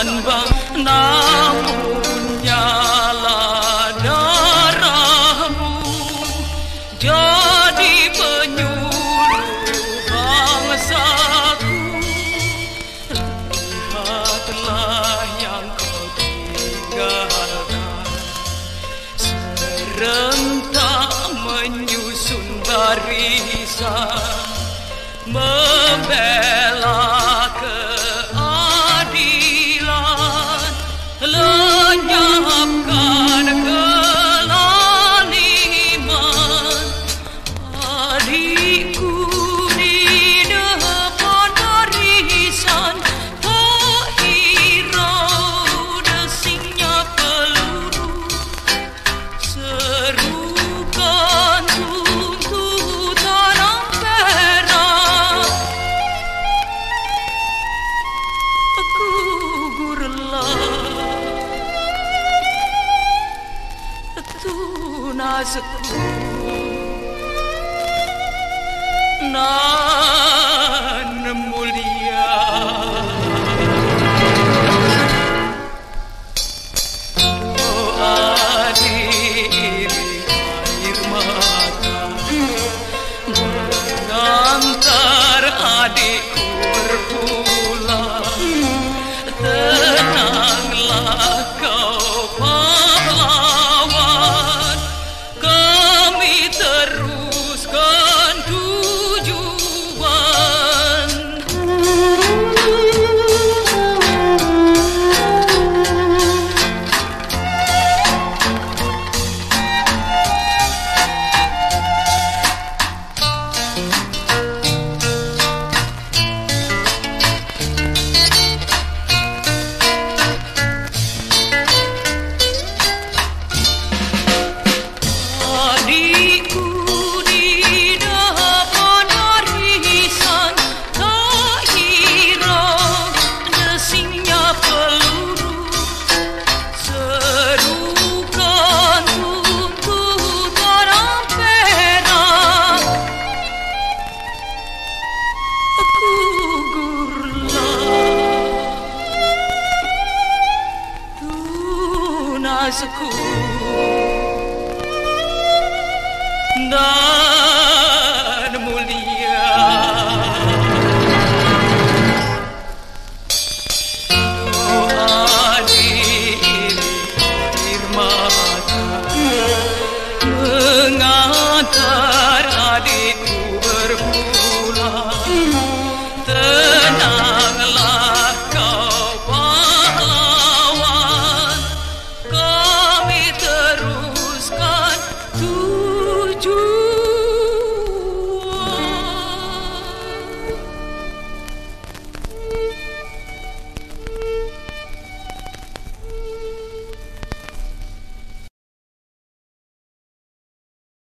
bang, namun nyala darahmu jadi penyuluh bangsaku. Lihatlah yang kau tinggalkan, serentak menyusun barisan, membela keadilan, lenyapkan kelaliman. Adikku di depan barisan, tak hirau desingnya peluru, serukan tuntutan ampera. Gugurlah tunasku, nan mulia. Doa diri air mata mengantar adikku berpulang. Tenanglah kau pahlawan, kami teruskan tujuan. Gugurlah tunasku.